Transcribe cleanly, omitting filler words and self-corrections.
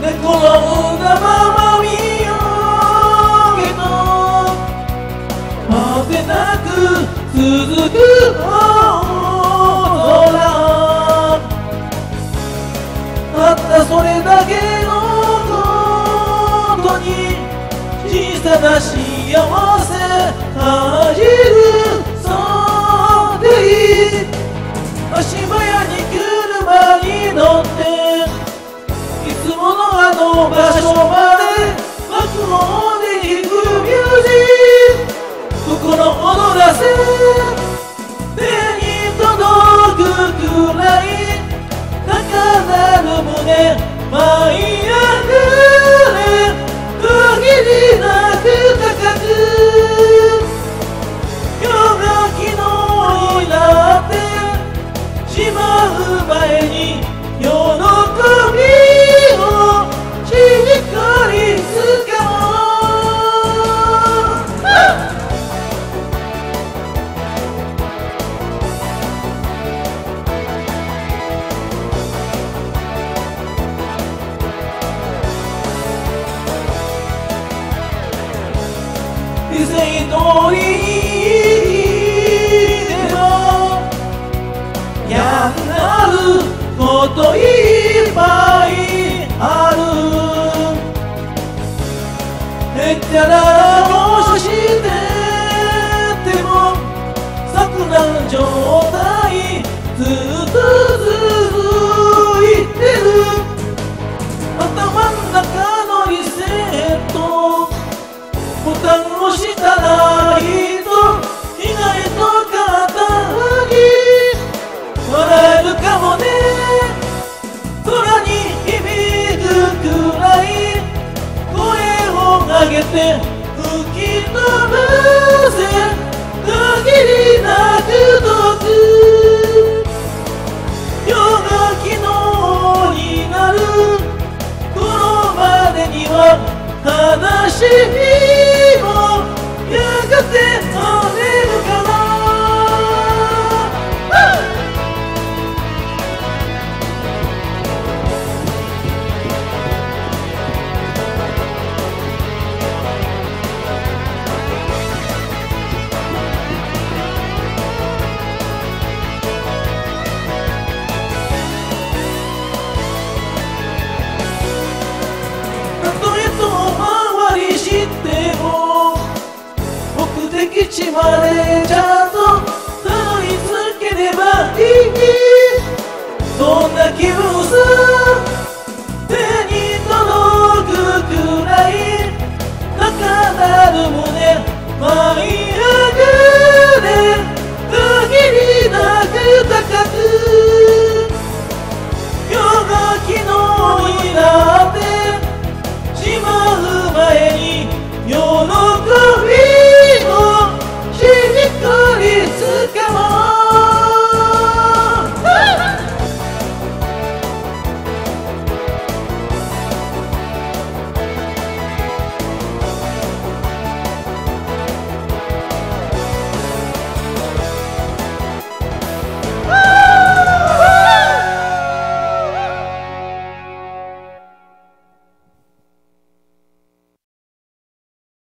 転んだまま見上げと果てなく続く青空、たったそれだけのことに小さな幸せ感じる。そうでいい。足早に車に乗っていつものあの場所まで幕をで行くミュージック、心躍らせ手に届くくらい高鳴る胸舞い上がれ、限りなく高く夜が昨日になってしまう前に喜びをしっかりつかもう。以前通りでもやんなることいっぱいある。へっちゃらをしてても桜状態ずっと続いてる。頭ん中のリセットボタンを押したら意外と簡単に笑えるかもね。空に響くくらい声を上げて吹き飛ばせ、限りなく遠く夜が昨日になる頃までには悲しみもやがて晴れるかな。たとえ遠回りしても目的地まで